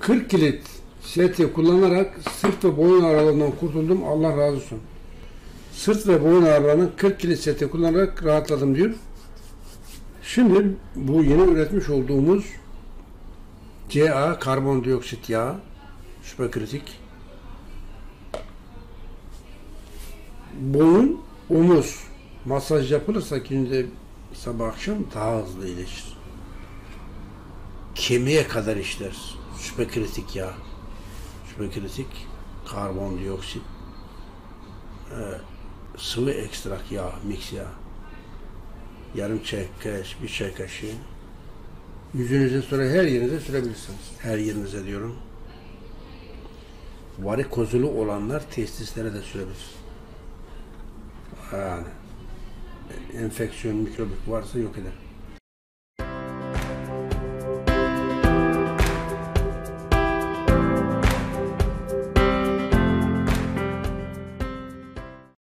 40 kilit seti kullanarak sırt ve boyun ağrılarından kurtuldum. Allah razı olsun. Sırt ve boyun ağrılarının 40 kilit seti kullanarak rahatladım diyor. Şimdi bu yeni üretmiş olduğumuz CA karbondioksit yağı süperkritik. Boyun, omuz masaj yapılırsa günde sabah akşam daha hızlı iyileşir. Kemiğe kadar işler. Süperkritik yağ. Süperkritik karbondioksit sıvı ekstrak yağ, mix yağ. Yarım çay kaşığı, bir çay kaşığı. Yüzünüze sonra her yerinize sürebilirsiniz. Her yerinize diyorum. Varikozulu olanlar testislere de sürebilir. Yani enfeksiyon, mikrobik varsa yok eder.